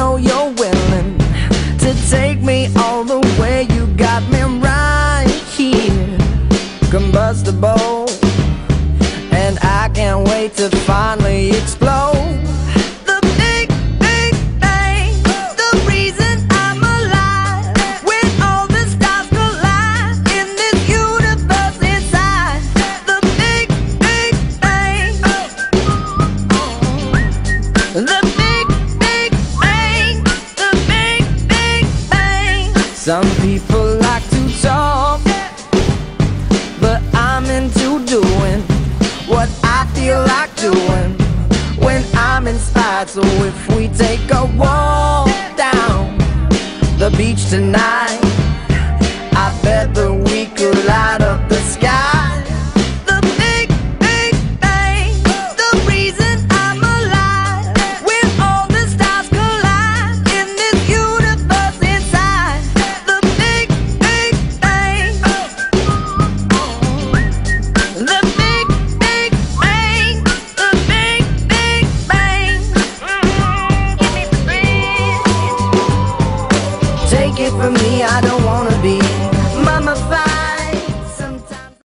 know you're willing to take me all the way. You got me right here, combustible, and I can't wait to finally explode. The big, big bang, the reason I'm alive. When all the stars collide in this universe inside. The big, big bang. The big, big bang. The big, big bang. Some people like to talk, but I'm into doing what I feel like doing when I'm inspired. So if we take a walk down the beach tonight, I bet that we could lie.